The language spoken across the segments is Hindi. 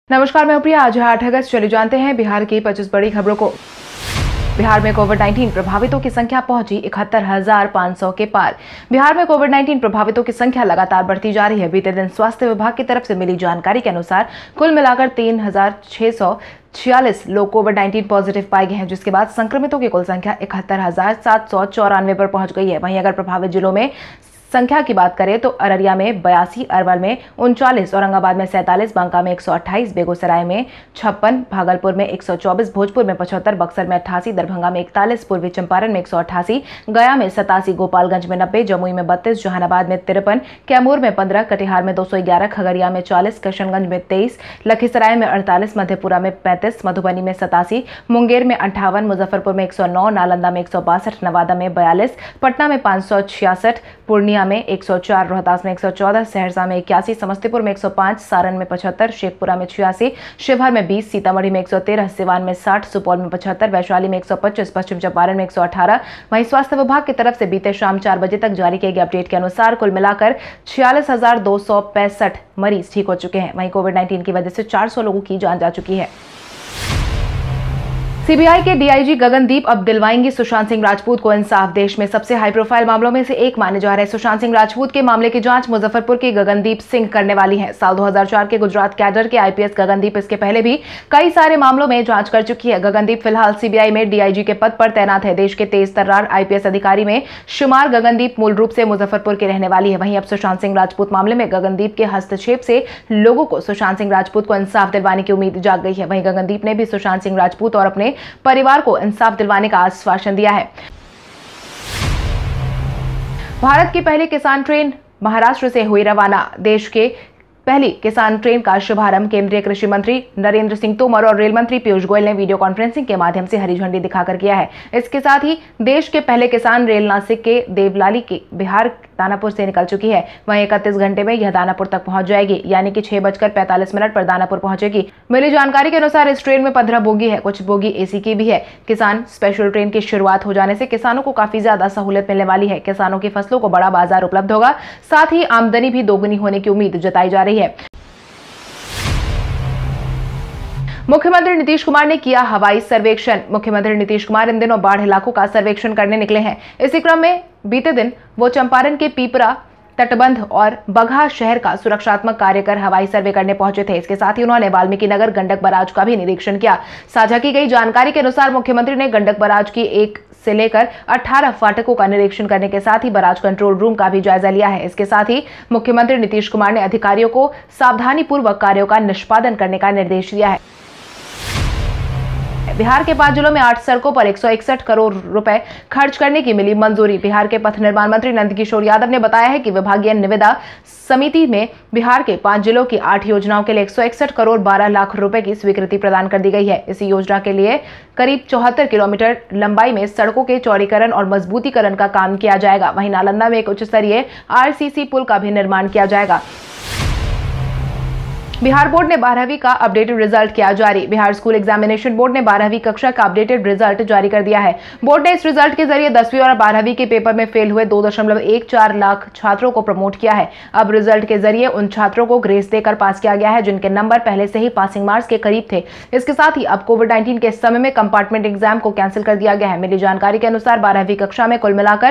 नमस्कार, मैं प्रिया। आज है 8 अगस्त। चलिए जानते हैं बिहार की 25 बड़ी खबरों को। बिहार में कोविड-19 प्रभावितों की संख्या पहुंची 71,500 के पार। बिहार में कोविड-19 प्रभावितों की संख्या लगातार बढ़ती जा रही है। बीते दिन स्वास्थ्य विभाग की तरफ से मिली जानकारी के अनुसार कुल मिलाकर 3,646 लोग कोविड-19 पॉजिटिव पाए गए हैं, जिसके बाद संक्रमितों की कुल संख्या 71,794 पर पहुंच गई है। वहीं अगर प्रभावित जिलों में संख्या की बात करें तो अररिया में 82, अरवल में 39, औरंगाबाद में 47, बांका में 128, बेगूसराय में 56, भागलपुर में 124, भोजपुर में 75, बक्सर में 88, दरभंगा में 41, पूर्वी चंपारण में 188, गया में 87, गोपालगंज में 90, जमुई में 32, जहानाबाद में 53, कैमूर में 15, कटिहार में 211, खगड़िया में 40, किशनगंज में 23, लखीसराय में 48, मधेपुरा में 35, मधुबनी में 87, मुंगेर में 58, मुजफ्फरपुर में 109, नालंदा में 162, नवादा में 42, पटना में 566, पूर्णिया में 104, रोहतास में 114, सहरसा में 81, समस्तीपुर में 105, सारण में 75, शेखपुरा में 86, शिवहर में 20, सीतामढ़ी में 113, सिवान में 60, सुपौल में 75, वैशाली में 125, पश्चिम चंपारण में 118। वहीं स्वास्थ्य विभाग की तरफ से बीते शाम 4 बजे तक जारी किए गए अपडेट के अनुसार कुल मिलाकर 46,265 मरीज ठीक हो चुके हैं। वहीं कोविड-19 की वजह से 400 लोगों की जान जा चुकी है। सीबीआई के डीआईजी गगनदीप अब दिलवाएंगी सुशांत सिंह राजपूत को इंसाफ। देश में सबसे हाई प्रोफाइल मामलों में से एक माने जा रहे सुशांत सिंह राजपूत के मामले की जांच मुजफ्फरपुर की गगनदीप सिंह करने वाली है। साल 2004 के गुजरात कैडर के आईपीएस गगनदीप इसके पहले भी कई सारे मामलों में जांच कर चुकी है। गगनदीप फिलहाल सीबीआई में डीआईजी के पद पर तैनात है। देश के तेज तर्रार आईपीएस अधिकारी में शुमार गगनदीप मूल रूप से मुजफ्फरपुर की रहने वाली है। वहीं अब सुशांत सिंह राजपूत मामले में गगनदीप के हस्तक्षेप से लोगों को सुशांत सिंह राजपूत को इंसाफ दिलवाने की उम्मीद जाग गई है। वहीं गगनदीप ने भी सुशांत सिंह राजपूत और अपने परिवार को इंसाफ दिलवाने का आश्वासन दिया है। भारत की पहली किसान ट्रेन महाराष्ट्र से हुई रवाना। देश के पहली किसान ट्रेन का शुभारंभ केंद्रीय कृषि मंत्री नरेंद्र सिंह तोमर और रेल मंत्री पीयूष गोयल ने वीडियो कॉन्फ्रेंसिंग के माध्यम से हरी झंडी दिखाकर किया है। इसके साथ ही देश के पहले किसान रेल नासिक के देवलाली के बिहार दानापुर से निकल चुकी है। वहीं 31 घंटे में यह दानापुर तक पहुंच जाएगी, यानी कि 6:45 पर दानापुर पहुंचेगी। मिली जानकारी के अनुसार इस ट्रेन में 15 बोगी है, कुछ बोगी एसी की भी है। किसान स्पेशल ट्रेन की शुरुआत हो जाने से किसानों को काफी ज्यादा सहूलियत मिलने वाली है। किसानों की फसलों को बड़ा बाजार उपलब्ध होगा, साथ ही आमदनी भी दोगुनी होने की उम्मीद जताई जा रही है। मुख्यमंत्री नीतीश कुमार ने किया हवाई सर्वेक्षण। मुख्यमंत्री नीतीश कुमार इन दिनों बाढ़ इलाकों का सर्वेक्षण करने निकले हैं। इसी क्रम में बीते दिन वो चंपारण के पीपरा तटबंध और बगहा शहर का सुरक्षात्मक कार्य कर हवाई सर्वे करने पहुंचे थे। इसके साथ ही उन्होंने वाल्मीकि नगर गंडक बराज का भी निरीक्षण किया। साझा की गई जानकारी के अनुसार मुख्यमंत्री ने गंडक बराज की 1 से लेकर 18 फाटकों का निरीक्षण करने के साथ ही बराज कंट्रोल रूम का भी जायजा लिया है। इसके साथ ही मुख्यमंत्री नीतीश कुमार ने अधिकारियों को सावधानीपूर्वक कार्यों का निष्पादन करने का निर्देश दिया है। बिहार के 5 जिलों में 8 सड़कों पर 161 करोड़ रुपए खर्च करने की मिली मंजूरी। बिहार के पथ निर्माण मंत्री नंदकिशोर यादव ने बताया है कि विभागीय निविदा समिति में बिहार के 5 जिलों की 8 योजनाओं के लिए 161 करोड़ 12 लाख रुपए की स्वीकृति प्रदान कर दी गई है। इस योजना के लिए करीब 74 किलोमीटर लंबाई में सड़कों के चौड़ीकरण और मजबूतीकरण का काम किया जाएगा। वहीं नालंदा में एक उच्च स्तरीय आरसीसी पुल का भी निर्माण किया जाएगा। बिहार बोर्ड ने 12वीं का अपडेटेड रिजल्ट किया जारी। बिहार स्कूल एग्जामिनेशन बोर्ड ने 12वीं कक्षा का अपडेटेड रिजल्ट जारी कर दिया है। बोर्ड ने इस रिजल्ट के जरिए 10वीं और 12वीं के पेपर में फेल हुए 2.14 लाख छात्रों को प्रमोट किया है। अब रिजल्ट के जरिए उन छात्रों को ग्रेस देकर पास किया गया है जिनके नंबर पहले से ही पासिंग मार्क्स के करीब थे। इसके साथ ही अब कोविड-19 के समय में कंपार्टमेंट एग्जाम को कैंसिल कर दिया गया है। मिली जानकारी के अनुसार 12वीं कक्षा में कुल मिलाकर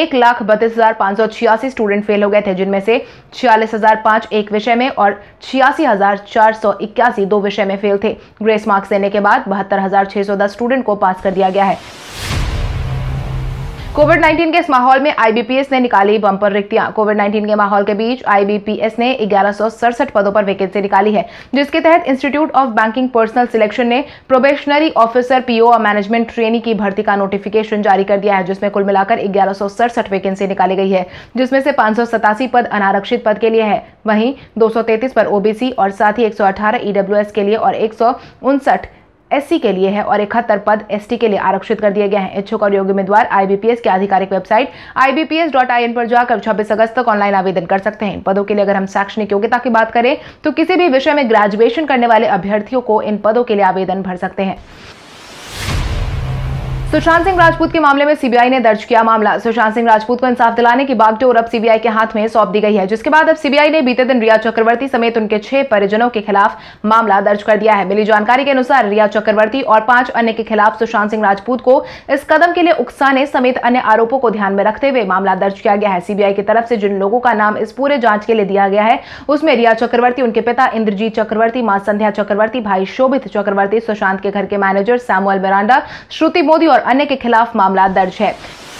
1,32,586 स्टूडेंट फेल हो गए थे, जिनमें से 46,005 एक विषय में और 86,481 2 विषय में फेल थे। ग्रेस मार्क्स देने के बाद 72,610 स्टूडेंट को पास कर दिया गया है। कोविड-19 के इस माहौल में आईबीपीएस ने निकाली बंपर रिक्तियां। कोविड-19 के माहौल के बीच आईबीपीएस ने 1167 पदों पर वैकेंसी निकाली है, जिसके तहत institute of banking personnel selection ने प्रोबेशनरी ऑफिसर पीओ और मैनेजमेंट ट्रेनी की भर्ती का नोटिफिकेशन जारी कर दिया है, जिसमें कुल मिलाकर 1167 वैकेंसी निकाली गई है, जिसमें से 587 पद अनारक्षित पद के लिए है। वहीं 233 पर ओबीसी और साथ ही 118 ईडब्ल्यूएस के लिए और 159 एससी के लिए है और 71 पद एसटी के लिए आरक्षित कर दिए गए हैं। इच्छुक और योग्य उम्मीदवार आईबीपीएस की आधिकारिक वेबसाइट ibps.in पर जाकर 26 अगस्त तक ऑनलाइन आवेदन कर सकते हैं। इन पदों के लिए अगर हम शैक्षणिक योग्यता की बात करें तो किसी भी विषय में ग्रेजुएशन करने वाले अभ्यर्थियों को इन पदों के लिए आवेदन भर सकते हैं। सुशांत सिंह राजपूत के मामले में सीबीआई ने दर्ज किया मामला। सुशांत सिंह राजपूत को इंसाफ दिलाने की बागडोर अब सीबीआई के हाथ में सौंप दी गई है, जिसके बाद अब सीबीआई ने बीते दिन रिया चक्रवर्ती समेत उनके 6 परिजनों के खिलाफ मामला दर्ज कर दिया है। मिली जानकारी के अनुसार रिया चक्रवर्ती और 5 अन्य के खिलाफ सुशांत सिंह राजपूत को इस कदम के लिए उकसाने समेत अन्य आरोपों को ध्यान में रखते हुए मामला दर्ज किया गया है। सीबीआई की तरफ से जिन लोगों का नाम इस पूरे जांच के लिए दिया गया है उसमें रिया चक्रवर्ती, उनके पिता इंद्रजीत चक्रवर्ती, मां संध्या चक्रवर्ती, भाई शोभित चक्रवर्ती, सुशांत के घर के manager Samuel Miranda, Shruti Modi और अन्य के खिलाफ मामला दर्ज है।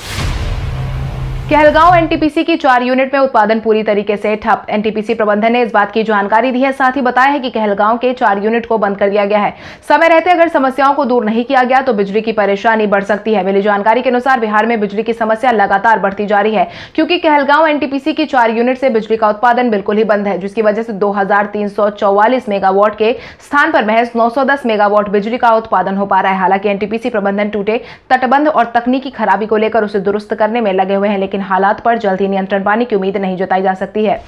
कहलगांव एनटीपीसी की 4 यूनिट में उत्पादन पूरी तरीके से ठप। एनटीपीसी प्रबंधन ने इस बात की जानकारी दी है, साथ ही बताया है कि कहलगांव के 4 यूनिट को बंद कर दिया गया है। समय रहते अगर समस्याओं को दूर नहीं किया गया तो बिजली की परेशानी बढ़ सकती है। मिली जानकारी के अनुसार बिहार में बिजली की समस्या लगातार बढ़ती जा रही है, क्योंकि कहलगांव एनटीपीसी की 4 यूनिट से बिजली का उत्पादन बिल्कुल ही बंद है, जिसकी वजह से 2344 मेगावाट के स्थान पर महज 910 मेगावाट बिजली का उत्पादन हो पा रहा है। हालांकि एनटीपीसी प्रबंधन टूटे तटबंध और तकनीकी खराबी को लेकर उसे दुरुस्त करने में लगे हुए हैं, लेकिन हालात पर जल्द ही नियंत्रण पाने की उम्मीद नहीं जताई जा सकती है।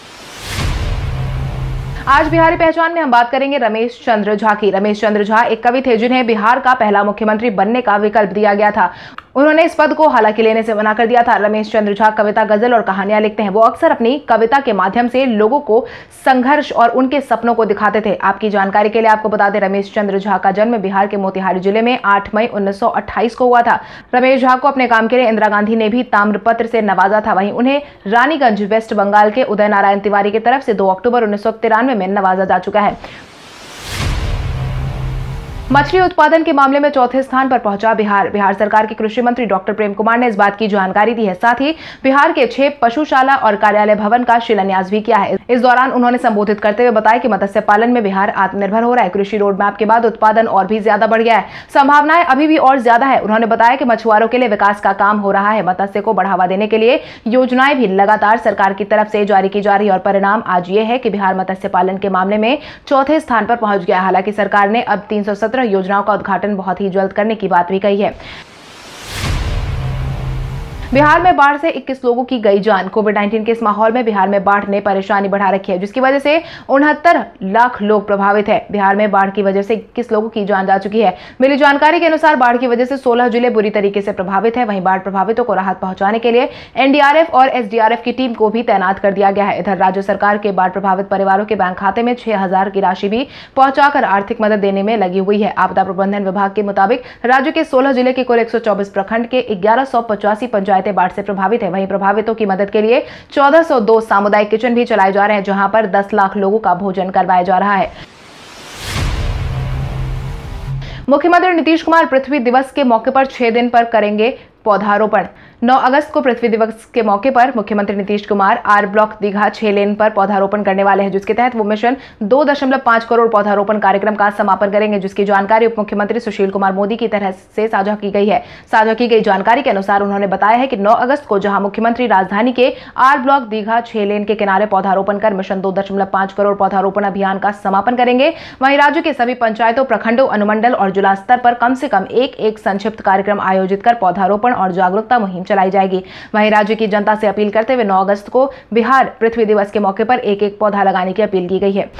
आज बिहारी पहचान में हम बात करेंगे रमेश चंद्र झा की। रमेश चंद्र झा एक कवि थे जिन्हें बिहार का पहला मुख्यमंत्री बनने का विकल्प दिया गया था। उन्होंने इस पद को हालांकि लेने से मना कर दिया था। रमेश चंद्र झा कविता, गजल और कहानियां लिखते हैं। वो अक्सर अपनी कविता के माध्यम से लोगों को संघर्ष और उनके सपनों को दिखाते थे। आपकी जानकारी के लिए आपको बता दें, रमेश चंद्र झा का जन्म बिहार के मोतिहारी जिले में 8 मई 1928 को हुआ था। रमेश झा को अपने काम के लिए इंदिरा गांधी ने भी ताम्रपत्र से नवाजा था। वहीं उन्हें रानीगंज वेस्ट बंगाल के उदय नारायण तिवारी की तरफ से 2 अक्टूबर 1993 में नवाजा जा चुका है। मछली उत्पादन के मामले में चौथे स्थान पर पहुंचा बिहार। बिहार सरकार के कृषि मंत्री डॉक्टर प्रेम कुमार ने इस बात की जानकारी दी है। साथ ही बिहार के 6 पशुशाला और कार्यालय भवन का शिलान्यास भी किया है। इस दौरान उन्होंने संबोधित करते हुए बताया कि मत्स्य पालन में बिहार आत्मनिर्भर हो रहा है। कृषि रोड मैप के बाद उत्पादन और भी ज्यादा बढ़ गया है, संभावनाएं अभी भी और ज्यादा है। उन्होंने बताया कि मछुआरों के लिए विकास का काम हो रहा है। मत्स्य को बढ़ावा देने के लिए योजनाएं भी लगातार सरकार की तरफ से जारी की जा रही है और परिणाम आज ये है कि बिहार मत्स्य पालन के मामले में चौथे स्थान पर पहुंच गया। हालांकि सरकार ने अब 317 योजनाओं का उद्घाटन बहुत ही जल्द करने की बात भी कही है। बिहार में बाढ़ से 21 लोगों की गई जान। कोविड-19 के इस माहौल में बिहार में बाढ़ ने परेशानी बढ़ा रखी है, जिसकी वजह से 69 लाख लोग प्रभावित है। बिहार में बाढ़ की वजह से 21 लोगों की जान जा चुकी है। मिली जानकारी के अनुसार बाढ़ की वजह से 16 जिले बुरी तरीके से प्रभावित है। वहीं बाढ़ प्रभावितों को राहत पहुंचाने के लिए एनडीआरएफ और एसडीआरएफ की टीम को भी तैनात कर दिया गया है। इधर राज्य सरकार के बाढ़ प्रभावित परिवारों के बैंक खाते में 6000 की राशि भी पहुंचाकर आर्थिक मदद देने में लगी हुई है। आपदा प्रबंधन विभाग के मुताबिक राज्य के 16 जिले के कुल 124 प्रखंड के 1185 पंचायतें बाढ़ से प्रभावित है। वहीं प्रभावितों की मदद के लिए 1402 सामुदायिक किचन भी चलाए जा रहे हैं, जहां पर 10 लाख लोगों का भोजन करवाया जा रहा है। मुख्यमंत्री नीतीश कुमार पृथ्वी दिवस के मौके पर 6 दिन पर करेंगे पौधारोपण। 9 अगस्त को पृथ्वी दिवस के मौके पर मुख्यमंत्री Nitish Kumar R block Digha 6 lane पर पौधारोपण करने वाले हैं, जिसके तहत वो मिशन 2.5 करोड़ पौधारोपण कार्यक्रम का समापन करेंगे, जिसकी जानकारी उप मुख्यमंत्री सुशील कुमार मोदी की तरह से साझा की गई है। साझा की गई जानकारी के अनुसार उन्होंने बताया है कि 9 अगस्त को जहां मुख्यमंत्री राजधानी के आर ब्लॉक दीघा 6 लेन के किनारे पौधारोपण कर मिशन 2.5 करोड़ पौधारोपण अभियान का समापन करेंगे, वहीं राज्य के सभी पंचायतों, प्रखंडों, अनुमंडल और जिला स्तर पर कम से कम एक संक्षिप्त कार्यक्रम आयोजित कर पौधारोपण और जागरूकता मुहिम चलाई जाएगी। वहीं राज्य की जनता से अपील करते हुए 9 अगस्त को बिहार पृथ्वी दिवस के मौके पर एक पौधा लगाने की अपील की गई है।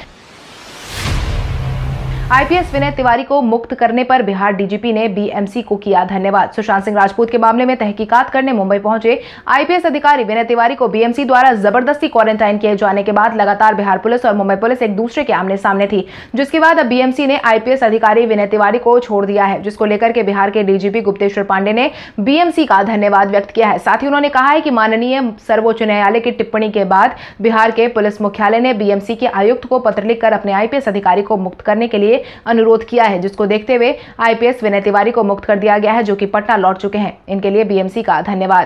आईपीएस विनय तिवारी को मुक्त करने पर बिहार डीजीपी ने बीएमसी को किया धन्यवाद। सुशांत सिंह राजपूत के मामले में तहकीकात करने मुंबई पहुंचे आईपीएस अधिकारी विनय तिवारी को बीएमसी द्वारा जबरदस्ती क्वारंटाइन किए जाने के बाद लगातार बिहार पुलिस और मुंबई पुलिस एक दूसरे के आमने सामने थी, जिसके बाद अब बीएमसी ने आईपीएस अधिकारी विनय तिवारी को छोड़ दिया है, जिसको लेकर के बिहार के डीजीपी गुप्तेश्वर पांडे ने बीएमसी का धन्यवाद व्यक्त किया है। साथ ही उन्होंने कहा है कि माननीय सर्वोच्च न्यायालय की टिप्पणी के बाद बिहार के पुलिस मुख्यालय ने बीएमसी के आयुक्त को पत्र लिखकर अपने आईपीएस अधिकारी को मुक्त करने के लिए अनुरोध किया है, जिसको देखते हुए आईपीएस विनय तिवारी को मुक्त कर दिया गया है, जो कि पटना लौट चुके हैं। इनके लिए बीएमसी का धन्यवाद।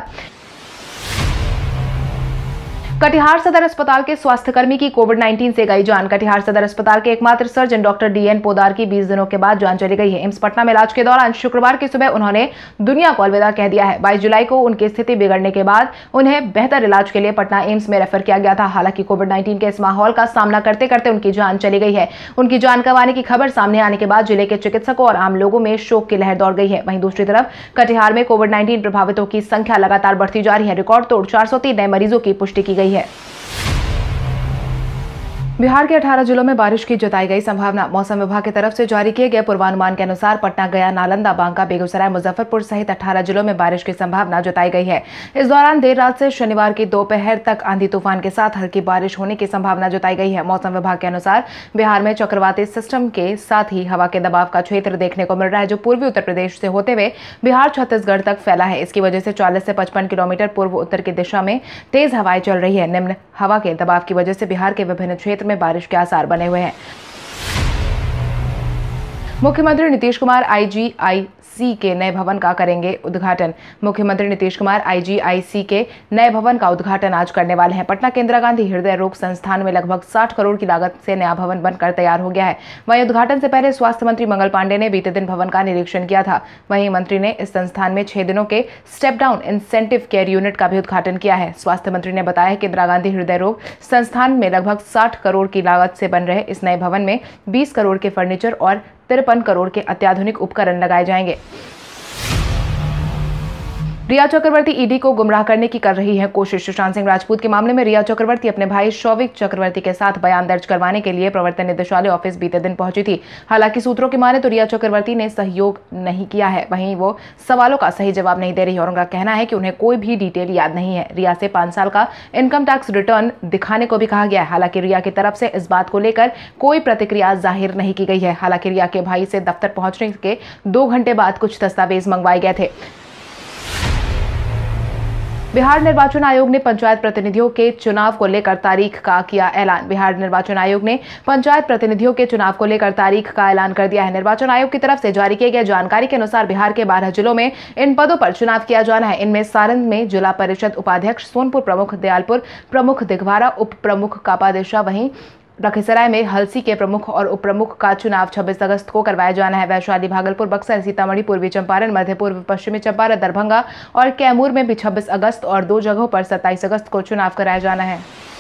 कटिहार सदर अस्पताल के स्वास्थ्यकर्मी की कोविड-19 से गई जान। कटिहार सदर अस्पताल के एकमात्र सर्जन डॉक्टर डीएन पोदार की 20 दिनों के बाद जान चली गई है। एम्स पटना में इलाज के दौरान शुक्रवार की सुबह उन्होंने दुनिया को अलविदा कह दिया है। 22 जुलाई को उनकी स्थिति बिगड़ने के बाद उन्हें बेहतर इलाज के लिए पटना एम्स में रेफर किया गया था। हालांकि कोविड-19 के इस माहौल का सामना करते करते उनकी जान चली गई है। उनकी जान गंवाने की खबर सामने आने के बाद जिले के चिकित्सकों और आम लोगों में शोक की लहर दौड़ गई है। वहीं दूसरी तरफ कटिहार में कोविड-19 प्रभावितों की संख्या लगातार बढ़ती जा रही है। रिकॉर्ड तोड़ 403 नए मरीजों की पुष्टि की गई है। बिहार के 18 जिलों में बारिश की जताई गई संभावना। मौसम विभाग की तरफ से जारी किए गए पूर्वानुमान के अनुसार पटना, गया, नालंदा, बांका, बेगूसराय, मुजफ्फरपुर सहित 18 जिलों में बारिश की संभावना जताई गई है। इस दौरान देर रात से शनिवार की दोपहर तक आंधी तूफान के साथ हल्की बारिश होने की संभावना जताई गई है। मौसम विभाग के अनुसार बिहार में चक्रवाती सिस्टम के साथ ही हवा के दबाव का क्षेत्र देखने को मिल रहा है, जो पूर्वी उत्तर प्रदेश से होते हुए बिहार छत्तीसगढ़ तक फैला है। इसकी वजह से 40 से 55 किलोमीटर पूर्व उत्तर की दिशा में तेज हवाएं चल रही है। निम्न हवा के दबाव की वजह से बिहार के विभिन्न क्षेत्र में बारिश के आसार बने हुए हैं। मुख्यमंत्री नीतीश कुमार आईजीआईसी के नए भवन का करेंगे उद्घाटन। मुख्यमंत्री नीतीश कुमार आईजीआईसी के नए भवन का उद्घाटन आज करने वाले हैं। पटना के इंदिरा गांधी हृदय रोग संस्थान में लगभग 60 करोड़ की लागत से नया भवन बनकर तैयार हो गया है। वहीं उद्घाटन से पहले स्वास्थ्य मंत्री मंगल पांडे ने बीते दिन भवन का निरीक्षण किया था। वहीं मंत्री ने इस संस्थान में 6 दिनों के step down intensive care unit का भी उद्घाटन किया है। स्वास्थ्य मंत्री ने बताया कि इंदिरा गांधी हृदय रोग संस्थान में लगभग 60 करोड़ की लागत से बन रहे इस नए भवन में 20 करोड़ के फर्नीचर और 53 करोड़ के अत्याधुनिक उपकरण लगाए जाएंगे। रिया चक्रवर्ती ईडी को गुमराह करने की कर रही है कोशिश। सुशांत सिंह राजपूत के मामले में रिया चक्रवर्ती अपने भाई शौविक चक्रवर्ती के साथ बयान दर्ज करवाने के लिए प्रवर्तन निदेशालय ऑफिस बीते दिन पहुंची थी। हालांकि सूत्रों की माने तो रिया चक्रवर्ती ने सहयोग नहीं किया है। वहीं वो सवालों का सही जवाब नहीं दे रही और उनका कहना है कि उन्हें कोई भी डिटेल याद नहीं है। रिया से 5 साल का इनकम टैक्स रिटर्न दिखाने को भी कहा गया है। हालांकि रिया की तरफ से इस बात को लेकर कोई प्रतिक्रिया जाहिर नहीं की गई है। हालांकि रिया के भाई से दफ्तर पहुंचने के 2 घंटे बाद कुछ दस्तावेज मंगवाए गए थे। बिहार निर्वाचन आयोग ने पंचायत प्रतिनिधियों के चुनाव को लेकर तारीख का किया ऐलान। बिहार निर्वाचन आयोग ने पंचायत प्रतिनिधियों के चुनाव को लेकर तारीख का ऐलान कर दिया है। निर्वाचन आयोग की तरफ से जारी किए गए जानकारी के अनुसार बिहार के 12 जिलों में इन पदों पर चुनाव किया जाना है। इनमें सारण में जिला परिषद उपाध्यक्ष, सोनपुर प्रमुख, दयालपुर प्रमुख, दिघवारा उप प्रमुख, कापादिशा, वहीं लखीसराय में हलसी के प्रमुख और उप प्रमुख का चुनाव 26 अगस्त को करवाया जाना है। वैशाली, भागलपुर, बक्सर, सीतामढ़ी, पूर्वी चंपारण, मध्य पूर्व, पश्चिमी चंपारण, दरभंगा और कैमूर में भी 26 अगस्त और 2 जगहों पर 27 अगस्त को चुनाव कराया जाना है।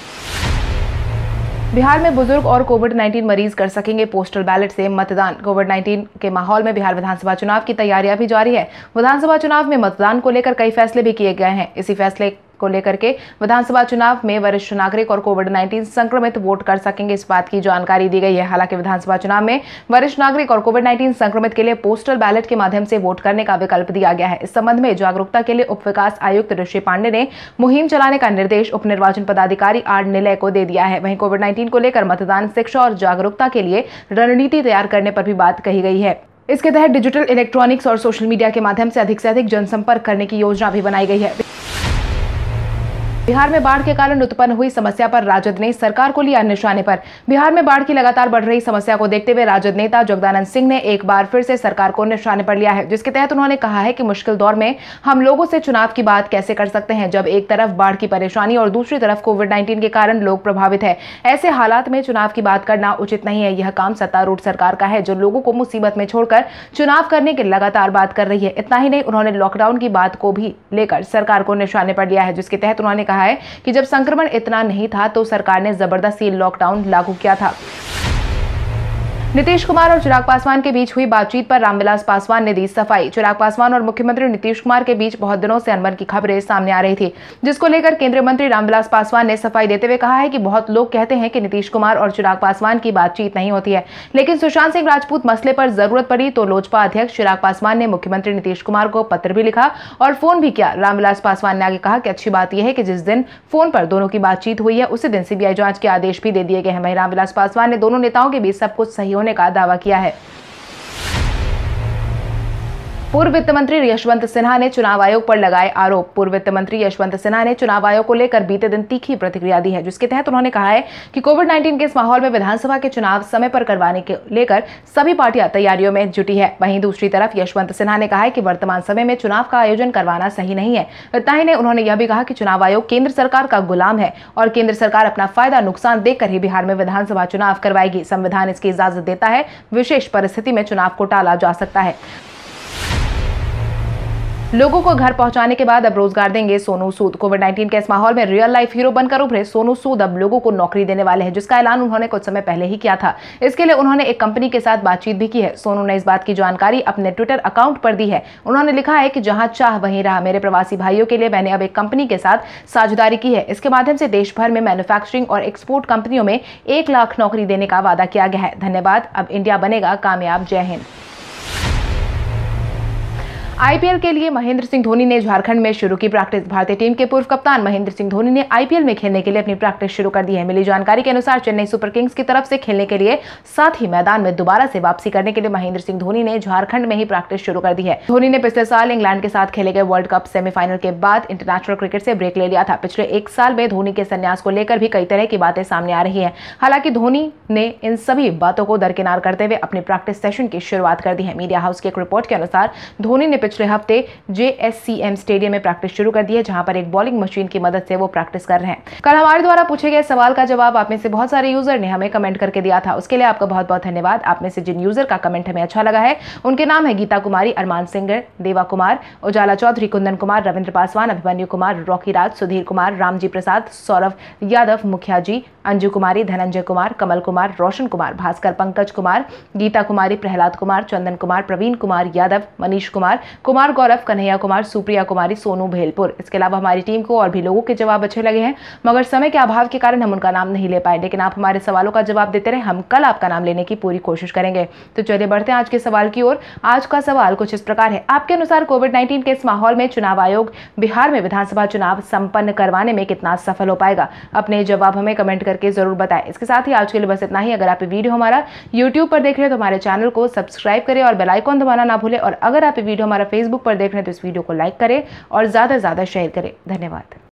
बिहार में बुजुर्ग और कोविड-19 मरीज कर सकेंगे पोस्टल बैलेट से मतदान। कोविड-19 के माहौल में बिहार विधानसभा चुनाव की तैयारियां भी जारी है। विधानसभा चुनाव में मतदान को लेकर कई फैसले भी किए गए हैं। इसी फैसले को लेकर के विधानसभा चुनाव में वरिष्ठ नागरिक और कोविड-19 संक्रमित वोट कर सकेंगे, इस बात की जानकारी दी गई है। हालांकि विधानसभा चुनाव में वरिष्ठ नागरिक और कोविड-19 संक्रमित के लिए पोस्टल बैलेट के माध्यम से वोट करने का विकल्प दिया गया है। इस संबंध में जागरूकता के लिए उप विकास आयुक्त ऋषि पांडे ने मुहिम चलाने का निर्देश उप निर्वाचन पदाधिकारी आर निलय को दे दिया है। वहीं कोविड-19 को लेकर मतदान, शिक्षा और जागरूकता के लिए रणनीति तैयार करने पर भी बात कही गई है। इसके तहत डिजिटल, इलेक्ट्रॉनिक्स और सोशल मीडिया के माध्यम से अधिक जनसंपर्क करने की योजना भी बनाई गई है। बिहार में बाढ़ के कारण उत्पन्न हुई समस्या पर राजद ने सरकार को लिया निशाने पर। बिहार में बाढ़ की लगातार बढ़ रही समस्या को देखते हुए राजद नेता जगदानंद सिंह ने एक बार फिर से सरकार को निशाने पर लिया है, जिसके तहत उन्होंने कहा है कि मुश्किल दौर में हम लोगों से चुनाव की बात कैसे कर सकते हैं, जब एक तरफ बाढ़ की परेशानी और दूसरी तरफ कोविड-19 के कारण लोग प्रभावित है। ऐसे हालात में चुनाव की बात करना उचित नहीं है। यह काम सत्तारूढ़ सरकार का है, जो लोगों को मुसीबत में छोड़कर चुनाव करने की लगातार बात कर रही है। इतना ही नहीं, उन्होंने लॉकडाउन की बात को भी लेकर सरकार को निशाने पर लिया है, जिसके तहत उन्होंने कहा है कि जब संक्रमण इतना नहीं था तो सरकार ने जबरदस्ती लॉकडाउन लागू किया था। नीतीश कुमार और चिराग पासवान के बीच हुई बातचीत पर रामविलास पासवान ने दी सफाई। चिराग पासवान और मुख्यमंत्री नीतीश कुमार के बीच बहुत दिनों से अनबन की खबरें सामने आ रही थी, जिसको लेकर केंद्रीय मंत्री रामविलास पासवान ने सफाई देते हुए कहा है कि बहुत लोग कहते हैं कि नीतीश कुमार और चिराग पासवान की बातचीत नहीं होती है, लेकिन सुशांत सिंह राजपूत मसले पर जरूरत पड़ी तो लोजपा अध्यक्ष चिराग पासवान ने मुख्यमंत्री नीतीश कुमार को पत्र भी लिखा और फोन भी किया। रामविलास पासवान ने आगे कहा कि अच्छी बात यह है कि जिस दिन फोन पर दोनों की बातचीत हुई है उसी दिन सीबीआई जांच के आदेश भी दे दिए गए हैं। वहीं रामविलास पासवान ने दोनों नेताओं के बीच सब कुछ सही होने का दावा किया है। पूर्व वित्त मंत्री यशवंत सिन्हा ने चुनाव आयोग पर लगाए आरोप। पूर्व वित्त मंत्री यशवंत सिन्हा ने चुनाव आयोग को लेकर बीते दिन तीखी प्रतिक्रिया दी है, जिसके तहत उन्होंने कहा है कि कोविड-19 के इस माहौल में विधानसभा के चुनाव समय पर करवाने के लेकर सभी पार्टियां तैयारियों में जुटी है। वहीं दूसरी तरफ यशवंत सिन्हा ने कहा है कि वर्तमान समय में चुनाव का आयोजन करवाना सही नहीं है। इतना ही नहीं, उन्होंने यह भी कहा कि चुनाव आयोग केंद्र सरकार का गुलाम है और केंद्र सरकार अपना फायदा नुकसान देखकर ही बिहार में विधानसभा चुनाव करवाएगी। संविधान इसकी इजाजत देता है, विशेष परिस्थिति में चुनाव को टाला जा सकता है। लोगों को घर पहुंचाने के बाद अब रोजगार देंगे सोनू सूद। कोविड-19 के इस माहौल में रियल लाइफ हीरो बनकर उभरे सोनू सूद अब लोगों को नौकरी देने वाले हैं, जिसका ऐलान उन्होंने कुछ समय पहले ही किया था। इसके लिए उन्होंने एक कंपनी के साथ बातचीत भी की है। सोनू ने इस बात की जानकारी अपने ट्विटर अकाउंट पर दी है। उन्होंने लिखा है कि जहां चाह वहीं राह। मेरे प्रवासी भाइयों के लिए मैंने अब एक कंपनी के साथ साझेदारी की है। इसके माध्यम से देश भर में मैन्युफैक्चरिंग और एक्सपोर्ट कंपनियों में 1 लाख नौकरी देने का वादा किया गया है। धन्यवाद। अब इंडिया बनेगा कामयाब। जय हिंद। आईपीएल के लिए महेंद्र सिंह धोनी ने झारखंड में शुरू की प्रैक्टिस। भारतीय टीम के पूर्व कप्तान महेंद्र सिंह धोनी ने आईपीएल में खेलने के लिए अपनी प्रैक्टिस शुरू कर दी है। मिली जानकारी के अनुसार चेन्नई सुपर किंग्स की तरफ से खेलने के लिए, साथ ही मैदान में दोबारा से वापसी करने के लिए महेंद्र सिंह धोनी ने झारखंड में ही प्रैक्टिस शुरू कर दी है। धोनी ने पिछले साल इंग्लैंड के साथ खेले गए वर्ल्ड कप सेमीफाइनल के बाद इंटरनेशनल क्रिकेट से ब्रेक ले लिया था। पिछले 1 साल में धोनी के संन्यास को लेकर भी कई तरह की बातें सामने आ रही है। हालांकि धोनी ने इन सभी बातों को दरकिनार करते हुए अपने प्रैक्टिस सेशन की शुरुआत कर दी है। मीडिया हाउस की एक रिपोर्ट के अनुसार धोनी ने पिछले हफ्ते JSCM स्टेडियम में प्रैक्टिस शुरू कर दी है, जहां पर एक बॉलिंग मशीन की मदद से वो प्रैक्टिस कर रहे हैं। कल हमारे द्वारा पूछे गए सवाल का जवाब आप में से बहुत सारे यूजर ने हमें कमेंट करके दिया था। उसके लिए आपका बहुत बहुत धन्यवाद। आप में से जिन यूजर का कमेंट हमें अच्छा लगा है उनके नाम है गीता कुमारी, अरमान सिंगर, देवा कुमार, उजाला चौधरी, कुंदन कुमार, रविंद्र पासवान, अभिमन्यु कुमार, रॉकी राज, सुधीर कुमार, रामजी प्रसाद, सौरभ यादव, मुखिया जी, अंजू कुमारी, धनंजय कुमार, कमल कुमार, रोशन कुमार, भास्कर, पंकज कुमार, गीता कुमारी, प्रहलाद कुमार, चंदन कुमार, प्रवीण कुमार यादव, मनीष कुमार, कुमार गौरव, कन्हैया कुमार, सुप्रिया कुमारी, सोनू भेलपुर। इसके अलावा हमारी टीम को और भी लोगों के जवाब अच्छे लगे हैं, मगर समय के अभाव के कारण हम उनका नाम नहीं ले पाए। लेकिन आप हमारे सवालों का जवाब देते रहे, हम कल आपका नाम लेने की पूरी कोशिश करेंगे। तो चलिए बढ़ते हैं आज के सवाल की ओर। आज का सवाल कुछ इस प्रकार है। आपके अनुसार कोविड-19 के इस माहौल में चुनाव आयोग बिहार में विधानसभा चुनाव संपन्न करवाने में कितना सफल हो पाएगा? अपने जवाब हमें कमेंट करके जरूर बताएं। इसके साथ ही आज के लिए बस इतना ही। अगर आप ये वीडियो हमारा YouTube पर देख रहे हैं तो हमारे चैनल को सब्सक्राइब करें और बेल आइकॉन दबाना ना भूलें। और अगर आप ये वीडियो हमारा Facebook पर देख रहे हैं तो इस वीडियो को लाइक करें और ज्यादा से ज्यादा शेयर करें। धन्यवाद।